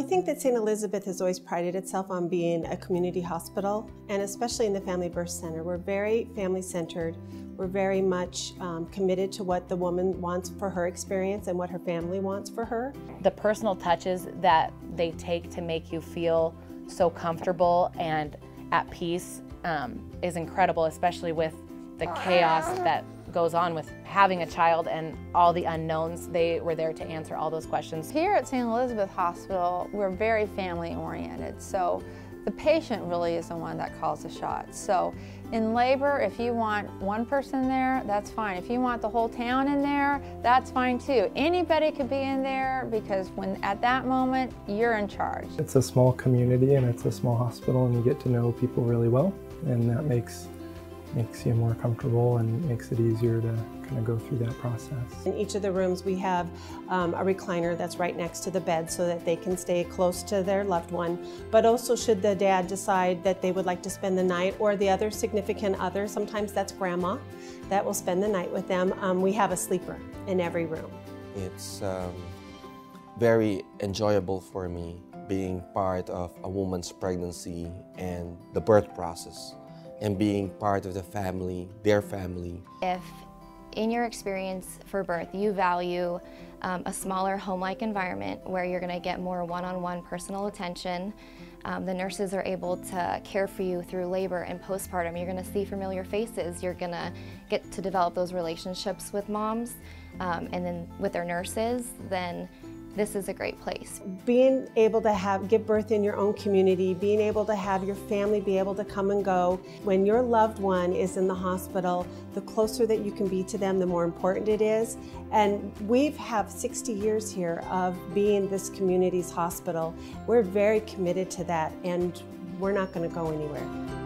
think that St. Elizabeth has always prided itself on being a community hospital, and especially in the Family Birth Center. We're very family-centered. We're very much committed to what the woman wants for her experience and what her family wants for her. The personal touches that they take to make you feel so comfortable and at peace is incredible, especially with the chaos that goes on with having a child and all the unknowns. They were there to answer all those questions. Here at St. Elizabeth Hospital, we're very family oriented, so the patient really is the one that calls the shots. So in labor, if you want one person there, that's fine. If you want the whole town in there, that's fine too. Anybody could be in there because at that moment, you're in charge. It's a small community and it's a small hospital, and you get to know people really well, and that makes you more comfortable and makes it easier to kind of go through that process. In each of the rooms we have a recliner that's right next to the bed so that they can stay close to their loved one. But also, should the dad decide that they would like to spend the night, or the other significant other, sometimes that's grandma, that will spend the night with them, we have a sleeper in every room. It's very enjoyable for me being part of a woman's pregnancy and the birth process, and being part of the family, their family. If in your experience for birth you value a smaller home-like environment where you're going to get more one-on-one personal attention, the nurses are able to care for you through labor and postpartum. You're going to see familiar faces. You're going to get to develop those relationships with moms and then with their nurses. Then this is a great place. Being able to give birth in your own community, being able to have your family be able to come and go. When your loved one is in the hospital, the closer that you can be to them, the more important it is. And we have 60 years here of being this community's hospital. We're very committed to that, and we're not going to go anywhere.